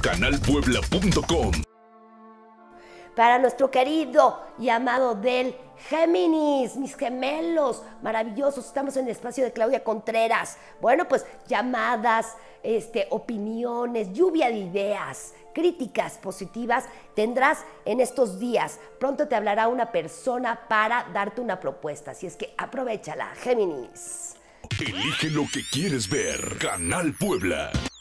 canalpuebla.com. Para nuestro querido y amado del Géminis, mis gemelos maravillosos, estamos en el espacio de Claudia Contreras. Bueno, pues llamadas, opiniones, lluvia de ideas, críticas positivas tendrás en estos días. Pronto te hablará una persona para darte una propuesta, así es que aprovéchala, Géminis. Elige lo que quieres ver. Canal Puebla.